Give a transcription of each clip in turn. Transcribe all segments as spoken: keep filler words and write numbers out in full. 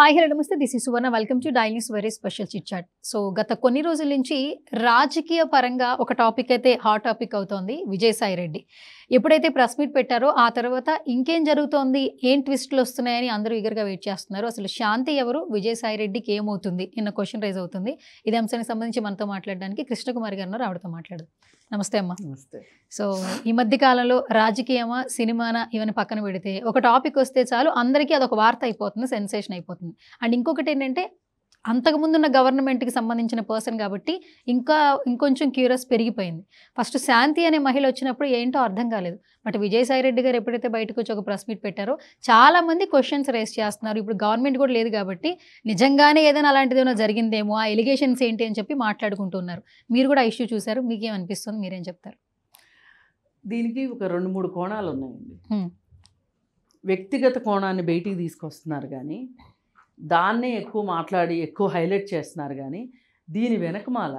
Hi hello నమస్తే this is Suvarna welcome to daily news very special chit chat. So గత కొన్ని రోజుల నుంచి రాజకీయ పరంగా ఒక టాపిక్ అయితే హాట్ టాపిక్ అవుతోంది. విజయసాయి రెడ్డి ఎప్పుడైతే ప్రెస్ మీట్ పెట్టారో ఆ తర్వాత ఇంకేం జరుగుతోంది, ఏం ట్విస్టులు వస్తున్నాయని అందరూ ఈగర్గా వెయిట్ చేస్తున్నారు. అసలు శాంతి ఎవరు, విజయసాయి రెడ్డికి ఏమవుతుంది నిన్న క్వశ్చన్ రైజ్ అవుతుంది. ఇదే అంశానికి సంబంధించి మనతో మాట్లాడడానికి కృష్ణకుమారి గారు ఉన్నారు, ఆవిడతో మాట్లాడదు. నమస్తే అమ్మా. నమస్తే. సో ఈ మధ్య కాలంలో రాజకీయమా సినిమానా ఇవన్నీ పక్కన పెడితే ఒక టాపిక్ వస్తే చాలు అందరికీ అదొక వార్త అయిపోతుంది, సెన్సేషన్ అయిపోతుంది. అండ్ ఇంకొకటి ఏంటంటే అంతకుముందున్న గవర్నమెంట్కి సంబంధించిన పర్సన్ కాబట్టి ఇంకా ఇంకొంచెం క్యూరియస్ పెరిగిపోయింది. ఫస్ట్ శాంతి అనే మహిళ వచ్చినప్పుడు ఏంటో అర్థం కాలేదు. బట్ విజయసాయి రెడ్డి గారు ఎప్పుడైతే బయటకు వచ్చి ఒక ప్రెస్ మీట్ పెట్టారో చాలామంది క్వశ్చన్స్ రేస్ చేస్తున్నారు. ఇప్పుడు గవర్నమెంట్ కూడా లేదు కాబట్టి నిజంగానే ఏదైనా అలాంటిది ఏమైనా జరిగిందేమో, ఆ ఎలిగేషన్స్ ఏంటి అని చెప్పి మాట్లాడుకుంటున్నారు. మీరు కూడా ఆ ఇష్యూ చూశారు, మీకేమనిపిస్తుంది, మీరేం చెప్తారు? దీనికి ఒక రెండు మూడు కోణాలు ఉన్నాయండి. హ్మ్. వ్యక్తిగత కోణాన్ని బయటికి తీసుకొస్తున్నారు కానీ దాన్నే ఎక్కువ మాట్లాడి ఎక్కువ హైలైట్ చేస్తున్నారు కానీ దీని వెనకమాల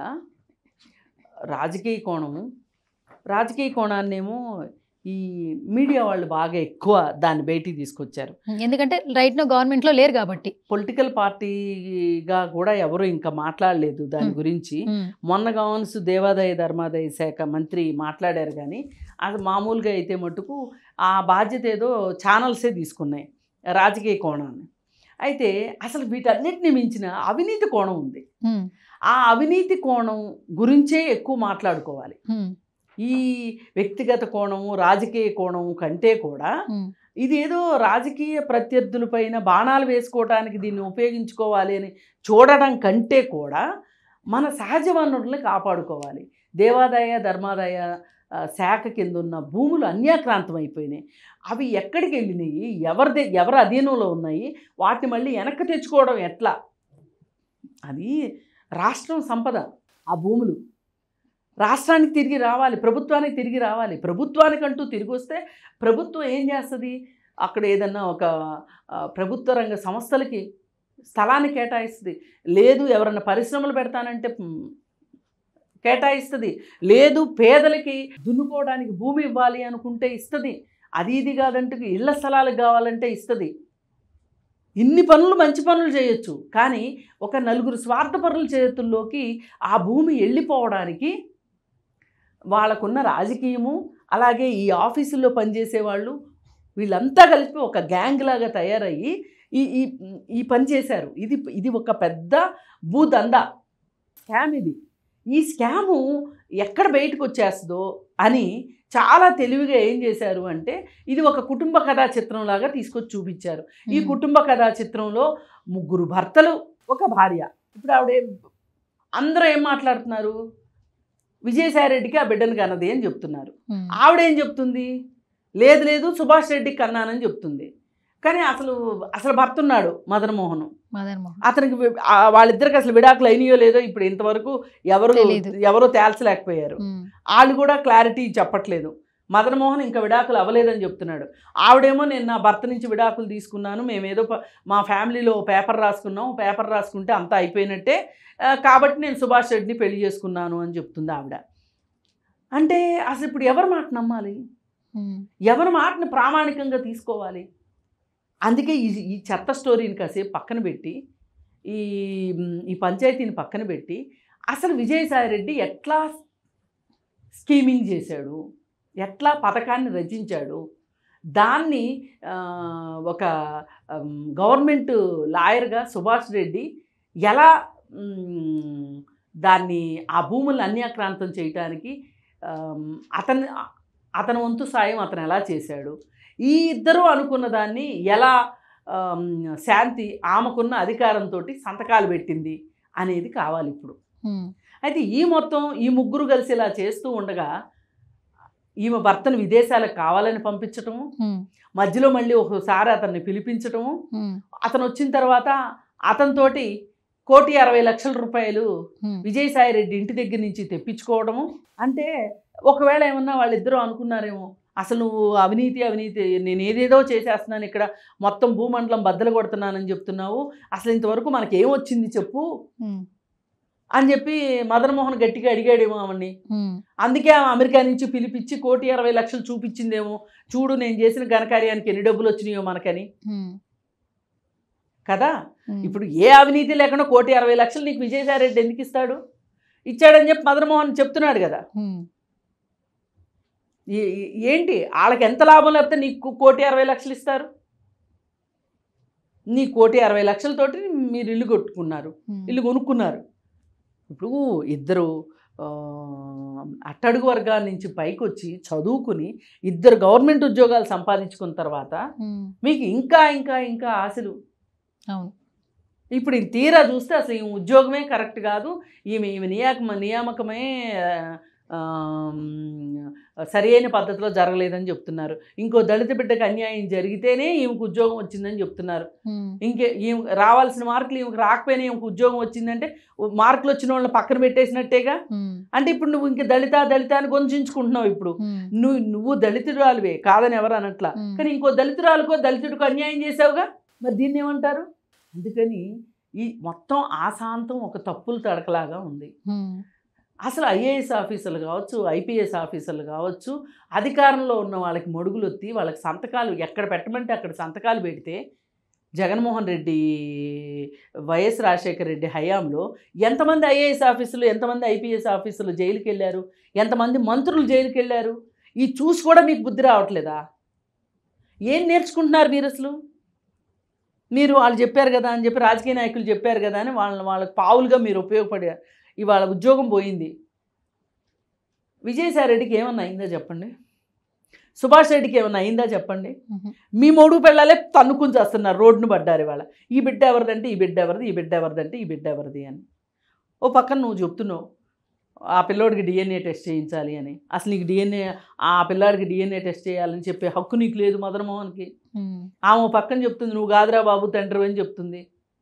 రాజకీయ కోణము రాజకీయ కోణాన్నేమో ఈ మీడియా వాళ్ళు బాగా ఎక్కువ దాన్ని బయటికి తీసుకొచ్చారు. ఎందుకంటే రైట్ నో గవర్నమెంట్లో లేరు కాబట్టి. పొలిటికల్ పార్టీగా కూడా ఎవరు ఇంకా మాట్లాడలేదు దాని గురించి. మొన్న గవర్నెన్స్ దేవాదాయ ధర్మాదాయ శాఖ మంత్రి మాట్లాడారు కానీ అది మామూలుగా అయితే మటుకు ఆ బాధ్యత ఏదో ఛానల్సే తీసుకున్నాయి రాజకీయ కోణాన్ని. అయితే అసలు వీటన్నిటిని మించిన అవినీతి కోణం ఉంది. ఆ అవినీతి కోణం గురించే ఎక్కువ మాట్లాడుకోవాలి. ఈ వ్యక్తిగత కోణము రాజకీయ కోణము కంటే కూడా ఇదేదో రాజకీయ ప్రత్యర్థులపైన బాణాలు వేసుకోవడానికి దీన్ని ఉపయోగించుకోవాలి అని చూడడం కంటే కూడా మన సహజ వనరుల్ని కాపాడుకోవాలి. దేవాదాయ ధర్మాదాయ శాఖ కింద ఉన్న భూములు అన్యాక్రాంతం అయిపోయినాయి. అవి ఎక్కడికి వెళ్ళినాయి, ఎవరిదే ఎవరి అధీనంలో ఉన్నాయి, వాటిని మళ్ళీ వెనక్కి తెచ్చుకోవడం ఎట్లా? అది రాష్ట్రం సంపద. ఆ భూములు రాష్ట్రానికి తిరిగి రావాలి, ప్రభుత్వానికి తిరిగి రావాలి. ప్రభుత్వానికంటూ తిరిగి వస్తే ప్రభుత్వం ఏం చేస్తుంది? అక్కడ ఏదన్నా ఒక ప్రభుత్వ రంగ సంస్థలకి స్థలాన్ని కేటాయిస్తుంది. లేదు ఎవరన్నా పరిశ్రమలు పెడతానంటే కేటాయిస్తుంది. లేదు పేదలకి దున్నుకోవడానికి భూమి ఇవ్వాలి అనుకుంటే ఇస్తుంది. అది ఇది కాదంటే ఇళ్ల స్థలాలకు కావాలంటే ఇస్తుంది. ఇన్ని పనులు మంచి పనులు చేయొచ్చు. కానీ ఒక నలుగురు స్వార్థపరుల చేతుల్లోకి ఆ భూమి వెళ్ళిపోవడానికి వాళ్ళకున్న రాజకీయము అలాగే ఈ ఆఫీసుల్లో పనిచేసేవాళ్ళు వీళ్ళంతా కలిపి ఒక గ్యాంగ్ లాగా తయారయ్యి ఈ ఈ ఈ పని చేశారు. ఇది ఇది ఒక పెద్ద భూదందా స్కామ్. ఇది ఈ స్కాము ఎక్కడ బయటకు వచ్చేస్తుందో అని చాలా తెలివిగా ఏం చేశారు అంటే ఇది ఒక కుటుంబ కథా చిత్రంలాగా తీసుకొచ్చి చూపించారు. ఈ కుటుంబ కథా చిత్రంలో ముగ్గురు భర్తలు, ఒక భార్య. ఇప్పుడు ఆవిడ అందరూ ఏం మాట్లాడుతున్నారు? విజయసాయి రెడ్డికి ఆ బిడ్డను కన్నది అని చెప్తున్నారు. ఆవిడేం చెప్తుంది? లేదు లేదు సుభాష్ రెడ్డికి కన్నానని చెప్తుంది. కానీ అసలు అసలు భర్త ఉన్నాడు మదన్మోహన్. అతనికి వాళ్ళిద్దరికి అసలు విడాకులు అయినాయో లేదో ఇప్పుడు ఇంతవరకు ఎవరు ఎవరో తేల్చలేకపోయారు. వాళ్ళు కూడా క్లారిటీ చెప్పట్లేదు. మదన్మోహన్ ఇంకా విడాకులు అవ్వలేదని చెప్తున్నాడు. ఆవిడేమో నేను నా భర్త నుంచి విడాకులు తీసుకున్నాను, మేమేదో మా ఫ్యామిలీలో పేపర్ రాసుకున్నాం, పేపర్ రాసుకుంటే అంతా అయిపోయినట్టే, కాబట్టి నేను సుభాష్ రెడ్డిని పెళ్లి చేసుకున్నాను అని చెప్తుంది ఆవిడ. అంటే అసలు ఇప్పుడు ఎవరి మాట నమ్మాలి? ఎవరి మాటని ప్రామాణికంగా తీసుకోవాలి? అందుకే ఈ ఈ చెత్త స్టోరీని కాసేపు పక్కన పెట్టి ఈ ఈ పంచాయతీని పక్కన పెట్టి అసలు విజయసాయి రెడ్డి ఎట్లా స్కీమింగ్ చేశాడు, ఎట్లా పథకాన్ని రచించాడు, దాన్ని ఒక గవర్నమెంట్ లాయర్గా సుభాష్ రెడ్డి ఎలా దాన్ని ఆ భూములను అన్యాక్రాంతం చేయటానికి అతను అతని వంతు సాయం అతను ఎలా చేశాడు, ఈ ఇద్దరు అనుకున్న దాన్ని ఎలా శాంతి ఆమెకున్న అధికారంతో సంతకాలు పెట్టింది అనేది కావాలి ఇప్పుడు. అయితే ఈ మొత్తం ఈ ముగ్గురు కలిసి ఇలా చేస్తూ ఉండగా ఈమె భర్తను విదేశాలకు కావాలని పంపించటము, మధ్యలో మళ్ళీ ఒకసారి అతన్ని పిలిపించటము, అతను వచ్చిన తర్వాత అతనితోటి కోటి అరవై లక్షల రూపాయలు విజయసాయి రెడ్డి ఇంటి దగ్గర నుంచి తెప్పించుకోవడము. అంటే ఒకవేళ ఏమన్నా వాళ్ళిద్దరూ అనుకున్నారేమో అసలు నువ్వు అవినీతి అవినీతి నేను ఏదేదో చేసేస్తున్నాను, ఇక్కడ మొత్తం భూమండలం బద్దలు కొడుతున్నానని చెప్తున్నావు, అసలు ఇంతవరకు మనకి ఏమొచ్చింది చెప్పు అని చెప్పి మదన్మోహన్ గట్టిగా అడిగాడేమో ఆమెని. అందుకే ఆమె అమెరికా నుంచి పిలిపించి కోటి అరవై లక్షలు చూపించిందేమో, చూడు నేను చేసిన ఘనకార్యానికి ఎన్ని డబ్బులు వచ్చినాయో మనకని. కదా. ఉమ్, ఇప్పుడు ఏ అవినీతి లేకుండా కోటి అరవై లక్షలు నీకు విజయసాయి రెడ్డి ఎందుకు ఇస్తాడు? ఇచ్చాడని చెప్పి మదన్మోహన్ చెప్తున్నాడు కదా. ఉమ్, ఏ- ఏ- ఏంటి వాళ్ళకి ఎంత లాభం లేకపోతే నీకు కోటి అరవై లక్షలు ఇస్తారు? నీ కోటి అరవై లక్షలతోటి మీరు ఇల్లు కొట్టుకున్నారు, ఉమ్, ఇల్లు కొనుక్కున్నారు. ఇప్పుడు ఇద్దరు ఆ, అట్టడుగు వర్గాల నుంచి పైకి వచ్చి చదువుకుని ఇద్దరు గవర్నమెంట్ ఉద్యోగాలు సంపాదించుకున్న తర్వాత ఉమ్, మీకు ఇంకా ఇంకా ఇంకా ఆశలు. అవును. ఇప్పుడు ఈ తీరా చూస్తే అసలు ఈ ఉద్యోగమే కరెక్ట్ కాదు, ఈమె ఈమె నియామక నియామకమే ఆ, సరి అయిన పద్ధతిలో జరగలేదని చెప్తున్నారు. ఇంకో దళిత బిడ్డకు అన్యాయం జరిగితేనే ఈమెకు ఉద్యోగం వచ్చిందని చెప్తున్నారు. ఉమ్, ఇంకే ఈమె రావాల్సిన మార్కులు ఈమెకు రాకపోయినా ఈమెకు ఉద్యోగం వచ్చిందంటే మార్కులు వచ్చిన వాళ్ళని పక్కన పెట్టేసినట్టేగా. ఉమ్, అంటే ఇప్పుడు నువ్వు ఇంక దళిత దళిత అని గొంజించుకుంటున్నావు. ఇప్పుడు ఉమ్, నువ్వు నువ్వు దళితురాలువే కాదని ఎవరు అనట్లా, ఉమ్, కానీ ఇంకో దళితురాలకో దళితుడికో అన్యాయం చేసావుగా, మరి దీన్ని ఏమంటారు? అందుకని ఈ మొత్తం ఆశాంతం ఒక తప్పులు తడకలాగా ఉంది. ఉమ్, అసలు ఐఏఎస్ ఆఫీసర్లు కావచ్చు, ఐపీఎస్ ఆఫీసర్లు కావచ్చు, అధికారంలో ఉన్న వాళ్ళకి మొడుగులు ఒత్తి వాళ్ళకి సంతకాలు ఎక్కడ పెట్టమంటే అక్కడ సంతకాలు పెడితే జగన్మోహన్ రెడ్డి, వైఎస్ రాజశేఖర రెడ్డి హయాంలో ఎంతమంది ఐఏఎస్ ఆఫీసులు, ఎంతమంది ఐపీఎస్ ఆఫీసులు జైలుకి వెళ్ళారు, ఎంతమంది మంత్రులు జైలుకి వెళ్ళారు. ఈ చూసి కూడా మీకు బుద్ధి రావట్లేదా? ఏం నేర్చుకుంటున్నారు మీరు అసలు? మీరు వాళ్ళు చెప్పారు కదా అని చెప్పి, రాజకీయ నాయకులు చెప్పారు కదా అని వాళ్ళని వాళ్ళకి పావులుగా మీరు ఉపయోగపడారు. ఇవాళ ఉద్యోగం పోయింది. విజయసాయి రెడ్డికి ఏమన్నా అయిందా చెప్పండి? సుభాష్ రెడ్డికి ఏమన్నా అయిందా చెప్పండి? ఉమ్, మీ మొడుగు పెళ్ళాలే తన్నుకుని చేస్తున్నారు, రోడ్డును పడ్డారు ఇవాళ. ఈ బిడ్డ ఎవరిదంటే ఈ బిడ్డ ఎవరిది, ఈ బిడ్డ ఎవరిదంటే ఈ బిడ్డ ఎవరిది అని. ఓ పక్కన నువ్వు చెప్తున్నావు ఆ పిల్లోడికి డిఎన్ఏ టెస్ట్ చేయించాలి అని. అసలు నీకు డిఎన్ఏ ఆ పిల్లాడికి డిఎన్ఏ టెస్ట్ చేయాలని చెప్పే హక్కు నీకు లేదు మదన్మోహన్కి. ఉమ్, ఆమె ఓ పక్కన చెప్తుంది నువ్వు కాదురా బాబు తండ్రి అని చెప్తుంది.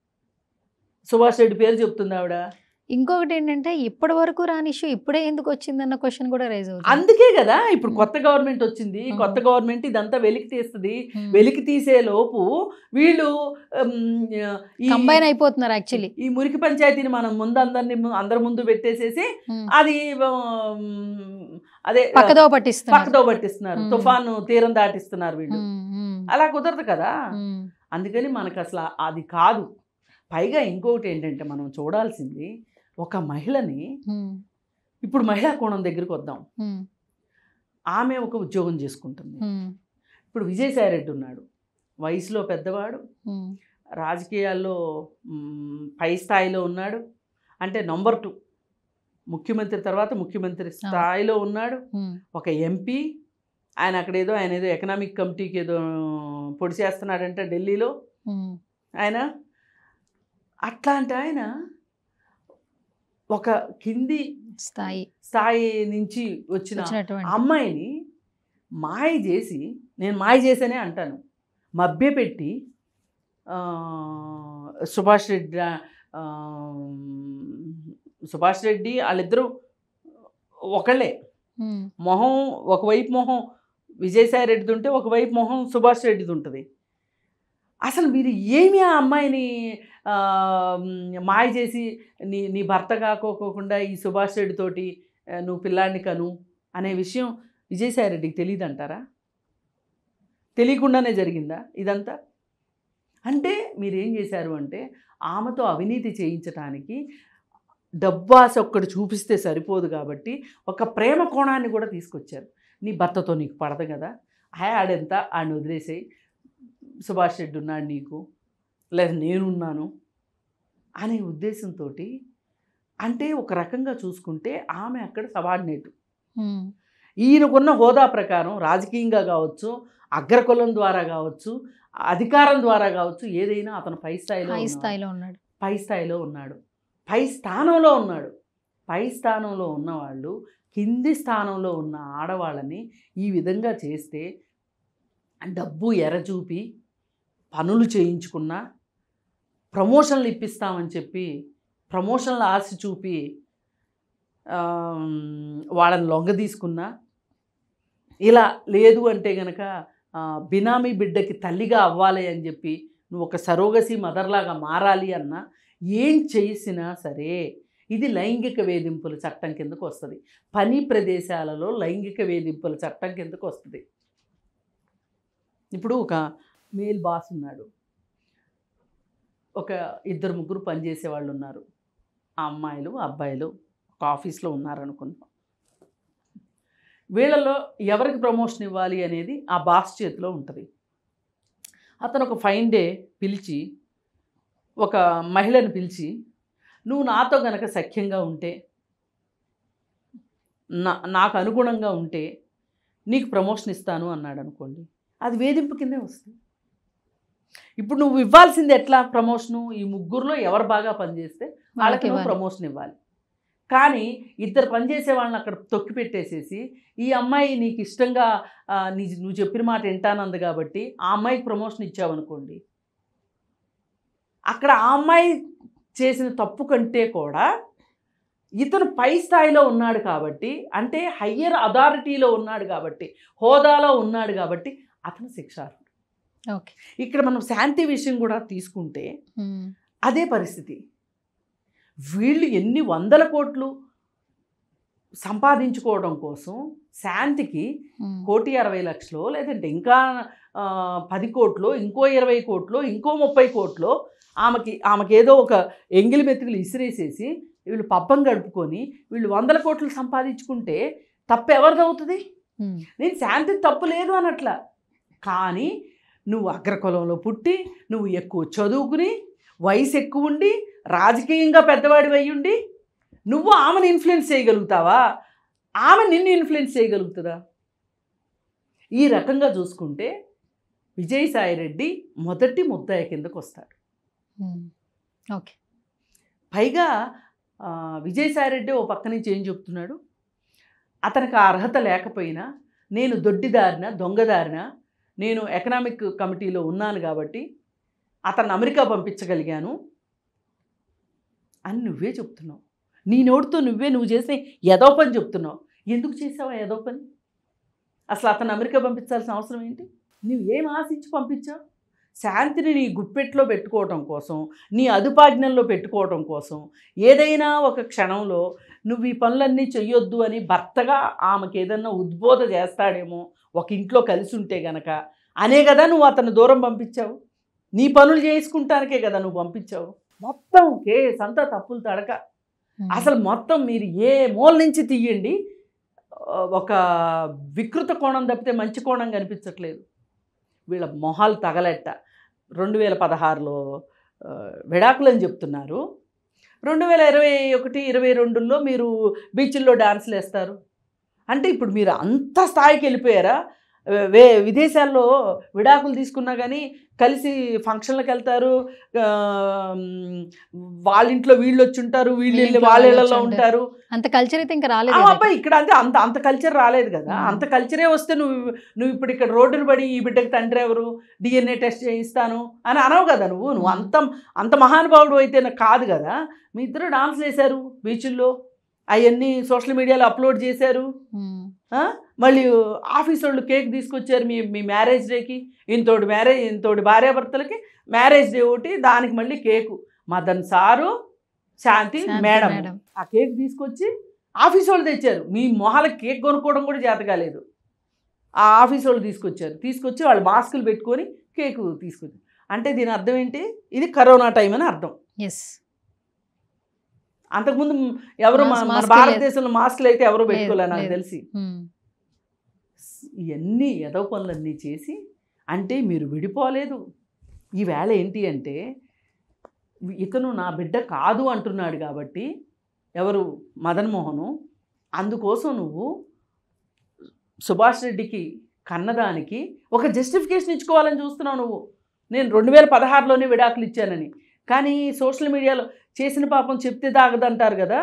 సుభాష్ రెడ్డి పేరు చెప్తుంది ఆవిడ. ఇంకొకటి ఏంటంటే ఇప్పటి వరకు రాని ఇష్యూ ఇప్పుడే ఎందుకు వచ్చిందన్న క్వశ్చన్ కూడా రైజ్ అవుతుంది. అందుకే కదా ఇప్పుడు కొత్త గవర్నమెంట్ వచ్చింది. కొత్త గవర్నమెంట్ ఇదంతా వెలికి తీస్తుంది. వెలికి తీసే లోపు వీళ్ళు ఉమ్, ఈ కంబైన్ అయిపోతున్నారు యాక్చువల్లీ. ఈ మురికి పంచాయతీని మనం ముందు అందరిని అందరి ముందు పెట్టేసేసి అది ఉమ్, అదే పక్కదో పట్టిస్తున్నారు. పక్కదో పట్టిస్తున్నారు, ఉమ్. తుఫాను తీరం దాటిస్తున్నారు వీళ్ళు. ఉమ్, ఉమ్, అలా కుదరదు కదా. ఉమ్, అందుకని మనకు అసలు అది కాదు. పైగా ఇంకొకటి ఏంటంటే మనం చూడాల్సింది ఒక మహిళని. ఉమ్, ఇప్పుడు మహిళా కోణం దగ్గరికి వద్దాం. ఉమ్, ఆమె ఒక ఉద్యోగం చేసుకుంటుంది. ఉమ్, ఇప్పుడు విజయసాయి రెడ్డి ఉన్నాడు, వయసులో పెద్దవాడు, ఉమ్, రాజకీయాల్లో మ్, పై స్థాయిలో ఉన్నాడు. అంటే నంబర్ టూ ముఖ్యమంత్రి తర్వాత ముఖ్యమంత్రి స్థాయిలో ఉన్నాడు. ఉమ్, ఒక ఎంపీ. ఆయన అక్కడేదో ఆయన ఏదో ఎకనామిక్ కమిటీకి ఏదో పొడి చేస్తున్నాడంటే ఢిల్లీలో ఉమ్, ఆయన. అట్లాంటి ఆయన ఒక కింది స్థాయి స్థాయి నుంచి వచ్చిన వచ్చినటువంటి అమ్మాయిని మాయ చేసి, నేను మాయ చేశానే అంటాను, మభ్యపెట్టి ఆ, సుభాష్ రెడ్డి ఆ, సుభాష్ రెడ్డి వాళ్ళిద్దరూ ఒకళ్ళే. ఉమ్, మొహం ఒకవైపు మొహం విజయసాయి రెడ్డిది ఉంటే ఒకవైపు మొహం సుభాష్ రెడ్డిది ఉంటుంది. అసలు మీరు ఏమి ఆ అమ్మాయిని ఆ, మాయ చేసి నీ నీ భర్త కాకోకుండా ఈ సుభాష్ రెడ్డితోటి ఆ, నువ్వు పిల్లాడిని కను అనే విషయం విజయసాయి రెడ్డికి తెలియదు అంటారా? తెలియకుండానే జరిగిందా ఇదంతా? అంటే మీరేం చేశారు అంటే ఆమెతో అవినీతి చేయించడానికి డబ్బాస ఒక్కటి చూపిస్తే సరిపోదు కాబట్టి ఒక ప్రేమ కోణాన్ని కూడా తీసుకొచ్చారు. నీ భర్తతో నీకు పడదు కదా, హాయ్ ఆడెంత ఆడిని వదిలేసేయి, సుభాష్ రెడ్డి ఉన్నాడు నీకు, లేదా నేనున్నాను అనే ఉద్దేశంతో. అంటే ఒక రకంగా చూసుకుంటే ఆమె అక్కడ సబార్డినేట్. ఉమ్, ఈయనకున్న హోదా ప్రకారం రాజకీయంగా కావచ్చు, అగ్రకులం ద్వారా కావచ్చు, అధికారం ద్వారా కావచ్చు, ఏదైనా అతను పై స్థాయిలో హై ఉన్నాడు. స్థాయిలో ఉన్నాడు. పై స్థాయిలో ఉన్నాడు, పై స్థానంలో ఉన్నాడు. పై స్థానంలో ఉన్నవాళ్ళు కింది స్థానంలో ఉన్న ఆడవాళ్ళని ఈ విధంగా చేస్తే డబ్బు ఎరచూపి పనులు చేయించుకున్నా, ప్రమోషన్లు ఇప్పిస్తామని చెప్పి ప్రమోషన్లు ఆశ చూపి వాళ్ళని లొంగ తీసుకున్నా, ఇలా లేదు అంటే గనక బినామీ బిడ్డకి తల్లిగా అవ్వాలి అని చెప్పి నువ్వు ఒక సరోగసి మదర్లాగా మారాలి అన్నా, ఏం చేసినా సరే ఇది లైంగిక వేధింపుల చట్టం కిందకు వస్తుంది. పని ప్రదేశాలలో లైంగిక వేధింపుల చట్టం కిందకు వస్తుంది. ఇప్పుడు ఒక మేల్ బాస్ ఉన్నాడు, ఒక ఇద్దరు ముగ్గురు పనిచేసే వాళ్ళు ఉన్నారు. ఆ అమ్మాయిలు అబ్బాయిలు ఒక ఆఫీస్లో ఉన్నారనుకుందాం. వీళ్ళలో ఎవరికి ప్రమోషన్ ఇవ్వాలి అనేది ఆ బాస్ చేతిలో ఉంటుంది. అతను ఒక ఫైన్ డే పిలిచి ఒక మహిళను పిలిచి, నువ్వు నాతో గనక సఖ్యంగా ఉంటే, నా నాకు అనుగుణంగా ఉంటే నీకు ప్రమోషన్ ఇస్తాను అన్నాడు అనుకోండి, అది వేధింపు కిందే వస్తుంది. ఇప్పుడు నువ్వు ఇవ్వాల్సింది ఎట్లా ప్రమోషను? ఈ ముగ్గురులో ఎవరు బాగా పనిచేస్తే వాళ్ళకి నువ్వు ప్రమోషన్ ఇవ్వాలి. కానీ ఇద్దరు పనిచేసే వాళ్ళని అక్కడ తొక్కి పెట్టేసేసి, ఈ అమ్మాయి నీకు ఇష్టంగా నీ నువ్వు చెప్పిన మాట వింటానంది కాబట్టి ఆ అమ్మాయికి ప్రమోషన్ ఇచ్చావనుకోండి, అక్కడ ఆ అమ్మాయి చేసిన తప్పు కంటే కూడా ఇతను పై స్థాయిలో ఉన్నాడు కాబట్టి, అంటే హయ్యర్ అథారిటీలో ఉన్నాడు కాబట్టి, హోదాలో ఉన్నాడు కాబట్టి అతను శిక్షార్హుడు. ఓకే. ఇక్కడ మనం శాంతి విషయం కూడా తీసుకుంటే అదే పరిస్థితి. వీళ్ళు ఎన్ని వందల కోట్లు సంపాదించుకోవడం కోసం శాంతికి కోటి అరవై లక్షలు లేదంటే ఇంకా పది కోట్లు ఇంకో ఇరవై కోట్లు ఇంకో ముప్పై కోట్లు ఆమెకి ఆమెకి ఏదో ఒక ఎంగిలి మెతుకులు ఇసిరేసేసి వీళ్ళు పబ్బం గడుపుకొని వీళ్ళు వందల కోట్లు సంపాదించుకుంటే తప్పు ఎవరిదవుతుంది? నేను శాంతి తప్పు లేదు అనట్లా. కానీ నువ్వు అగ్రకులంలో పుట్టి, నువ్వు ఎక్కువ చదువుకుని, వయసు ఎక్కువ ఉండి, రాజకీయంగా పెద్దవాడివి అయ్యి ఉండి నువ్వు ఆమెను ఇన్ఫ్లుయెన్స్ చేయగలుగుతావా? ఆమె నిన్ను ఇన్ఫ్లుయెన్స్ చేయగలుగుతుందా? ఈ రకంగా చూసుకుంటే విజయసాయిరెడ్డి మొదటి ముద్దాయి కిందకు వస్తాడు. ఓకే. పైగా విజయసాయిరెడ్డి ఓ పక్క నుంచి ఏం చెప్తున్నాడు, అతనికి ఆ అర్హత లేకపోయినా నేను దొడ్డిదారిన దొంగదారిన నేను ఎకనామిక్ కమిటీలో ఉన్నాను కాబట్టి అతన్ని అమెరికా పంపించగలిగాను అని నువ్వే చెప్తున్నావు. నీ నోటితో నువ్వే నువ్వు చేసే ఏదో పని చెప్తున్నావు. ఎందుకు చేసావా ఏదో పని? అసలు అతను అమెరికా పంపించాల్సిన అవసరం ఏంటి? నువ్వు ఏం ఆశించి పంపించావు? శాంతిని నీ గుప్పెట్లో పెట్టుకోవటం కోసం, నీ అదుపాజ్ఞంలో పెట్టుకోవటం కోసం, ఏదైనా ఒక క్షణంలో నువ్వు ఈ పనులన్నీ చెయ్యొద్దు అని భర్తగా ఆమెకి ఏదన్నా ఉద్బోధ చేస్తాడేమో ఒక ఇంట్లో కలిసి ఉంటే గనక అనే కదా నువ్వు అతను దూరం పంపించావు. నీ పనులు చేసుకుంటానికే కదా నువ్వు పంపించావు. మొత్తం కేస్ అంతా తప్పులు తడక. అసలు మొత్తం మీరు ఏ మూల నుంచి తీయండి ఒక వికృత కోణం తప్పితే మంచి కోణం కనిపించట్లేదు. వీళ్ళ మొహాలు తగలెట్ట. రెండు వేల పదహారులో విడాకులు అని చెప్తున్నారు, రెండు వేల ఇరవై ఒకటి ఇరవై రెండులో మీరు బీచ్ల్లో డాన్సులు వేస్తారు అంటే ఇప్పుడు మీరు అంత స్థాయికి వెళ్ళిపోయారా? వే విదేశాల్లో విడాకులు తీసుకున్నా కానీ కలిసి ఫంక్షన్లకు వెళ్తారు, వాళ్ళ ఇంట్లో వీళ్ళు వచ్చి ఉంటారు, వీళ్ళు వాళ్ళ ఇళ్లలో ఉంటారు. అంత కల్చర్ అయితే ఇంకా రాలేదు అబ్బాయి. ఇక్కడ అంటే అంత అంత కల్చర్ రాలేదు కదా. అంత కల్చరే వస్తే నువ్వు నువ్వు ఇప్పుడు ఇక్కడ రోడ్డును పడి ఈ బిడ్డకి తండ్రి ఎవరు, డిఎన్ఏ టెస్ట్ చేయిస్తాను అని అనవు కదా. నువ్వు నువ్వు అంత అంత మహానుభావుడు అయితే కాదు కదా. మీ ఇద్దరు డాన్స్ చేశారు బీచ్ల్లో, అవన్నీ సోషల్ మీడియాలో అప్లోడ్ చేశారు. మళ్ళీ ఆఫీస్ వాళ్ళు కేక్ తీసుకొచ్చారు మీ మీ మ్యారేజ్ డేకి. ఇంతోటి మ్యారేజ్ ఇంతోటి భార్యాభర్తలకి మ్యారేజ్ డే ఒకటి, దానికి మళ్ళీ cake. Madan sir Shanti madam ఆ కేక్ తీసుకొచ్చి ఆఫీస్ వాళ్ళు తెచ్చారు. మీ మొహాలకి కేక్ కొనుక్కోవడం కూడా చేత కాలేదు. ఆ ఆఫీస్ వాళ్ళు తీసుకొచ్చారు. తీసుకొచ్చి వాళ్ళు మాస్కులు పెట్టుకొని కేకు తీసుకొచ్చారు. అంటే దీని అర్థం ఏంటి? ఇది కరోనా టైం అని అర్థం. ఎస్. అంతకుముందు ఎవరు మన భారతదేశంలో మాస్కులు అయితే ఎవరు పెట్టుకోలే నాకు తెలిసి. ఇవన్నీ ఏదో పనులన్నీ చేసి అంటే మీరు విడిపోలేదు. ఈవేళ ఏంటి అంటే ఇతను నా బిడ్డ కాదు అంటున్నాడు కాబట్టి ఎవరు మదన్మోహను, అందుకోసం నువ్వు సుభాష్ రెడ్డికి కన్నదానికి ఒక జస్టిఫికేషన్ ఇచ్చుకోవాలని చూస్తున్నావు నువ్వు. నేను రెండు వేల పదహారులోనే విడాకులు ఇచ్చానని. కానీ సోషల్ మీడియాలో చేసిన పాపం చెప్తే దాగదంటారు కదా,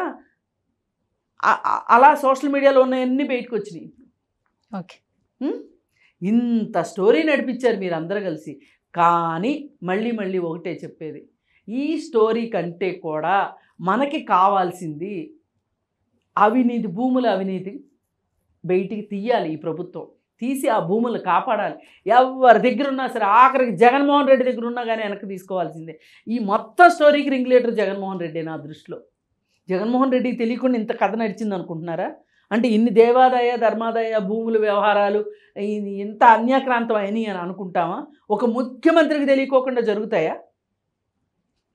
అలా సోషల్ మీడియాలో ఉన్నవన్నీ బయటకు వచ్చినాయి. ఓకే. ఇంత స్టోరీ నడిపించారు మీరు అందరూ కలిసి. కానీ మళ్ళీ మళ్ళీ ఒకటే చెప్పేది, ఈ స్టోరీ కంటే కూడా మనకి కావాల్సింది అవినీతి, భూముల అవినీతి బయటికి తీయాలి ఈ ప్రభుత్వం. తీసి ఆ భూములు కాపాడాలి. ఎవరి దగ్గర ఉన్నా సరే, ఆఖరికి జగన్మోహన్ రెడ్డి దగ్గర ఉన్నా కానీ వెనక్కి తీసుకోవాల్సిందే. ఈ మొత్తం స్టోరీకి రింగ్ లీడర్ జగన్మోహన్ రెడ్డి నా దృష్టిలో. జగన్మోహన్ రెడ్డికి తెలియకుండా ఇంత కథ నడిచింది అనుకుంటున్నారా? అంటే ఇన్ని దేవాదాయ ధర్మాదాయ భూముల వ్యవహారాలు ఇంత అన్యాక్రాంతం అయినాయి అని అనుకుంటామా? ఒక ముఖ్యమంత్రికి తెలియకోకుండా జరుగుతాయా?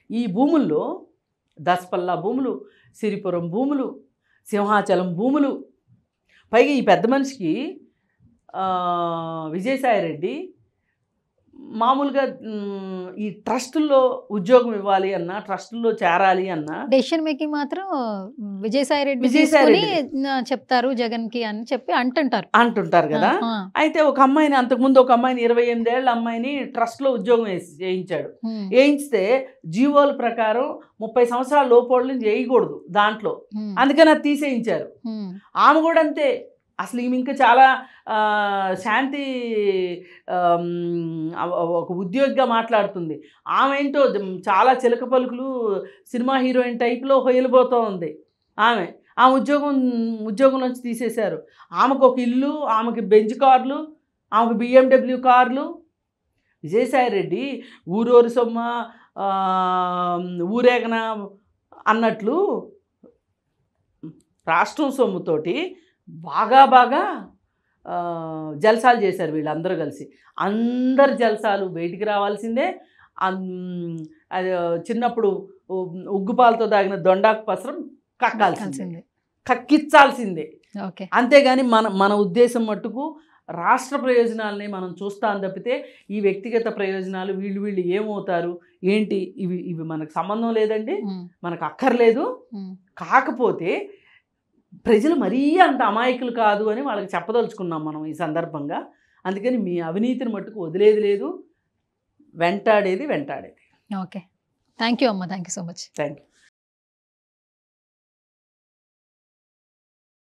ఈ భూముల్లో దసపల్లా భూములు, సిరిపురం భూములు, సింహాచలం భూములు, పైగా ఈ పెద్ద మనిషికి ఆ, విజయసాయిరెడ్డి మామూలుగా మ్, ఈ ట్రస్టుల్లో ఉద్యోగం ఇవ్వాలి అన్నా, ట్రస్టుల్లో చేరాలి అన్నా డెసిషన్ మేకింగ్ మాత్రం విజయసాయి రెడ్డి విజయసాయి తీసుకొని ఆ, చెప్తారు జగన్ కి అని చెప్పి అంటుంటారు. అంటుంటారు కదా. ఆ, అయితే ఒక అమ్మాయిని, అంతకుముందు ఒక అమ్మాయిని, ఇరవై ఎనిమిదేళ్ల అమ్మాయిని ట్రస్ట్లో ఉద్యోగం వేసి చేయించాడు. ఉమ్, వేయించితే జీవోల ప్రకారం ముప్పై సంవత్సరాల లోపోళ్ళని చేయకూడదు దాంట్లో, ఉమ్, అందుకని అది తీసేయించారు. ఉమ్, ఆమె కూడా అంతే. అసలు ఈమె ఇంకా చాలా ఆ, శాంతి ఆమ్, ఒక ఉద్యోగిగా మాట్లాడుతుంది. ఆమె ఏంటో చాలా చిలక పలుకులు, సినిమా హీరోయిన్ టైప్లో హొయలిపోతూ ఉంది ఆమె. ఆ ఉద్యోగం ఉద్యోగం నుంచి తీసేశారు. ఆమెకు ఒక ఇల్లు, ఆమెకి బెంచ్ కార్లు, ఆమెకు బిఎండబ్ల్యూ కార్లు. విజయసాయి రెడ్డి ఊరూరు సొమ్మ ఆ, ఊరేగన అన్నట్లు రాష్ట్రం సొమ్ముతోటి బాగా బాగా ఆ, జల్సాలు చేశారు వీళ్ళందరూ కలిసి. అందరు జల్సాలు బయటికి రావాల్సిందే. అన్- అది చిన్నప్పుడు ఉగ్గుపాలతో తాగిన దొండాకు పసరం కక్కాల్సిందే, కలిసింది. కక్కించాల్సిందే. ఓకే. అంతేగాని మన మన ఉద్దేశం మట్టుకు రాష్ట్ర ప్రయోజనాలని మనం చూస్తాం తప్పితే ఈ వ్యక్తిగత ప్రయోజనాలు వీళ్ళు వీళ్ళు ఏమవుతారు ఏంటి ఇవి ఇవి మనకు సంబంధం లేదండి, ఉమ్, మనకు అక్కర్లేదు. ఉమ్, కాకపోతే ప్రజలు మరీ అంత అమాయకులు కాదు అని వాళ్ళకి చెప్పదలుచుకున్నాం మనం ఈ సందర్భంగా. అందుకని మీ అవినీతిని మట్టుకు వదిలేది లేదు, వెంటాడేది వెంటాడేది. ఓకే. థ్యాంక్ యూ అమ్మ, thank you so much. Thank you.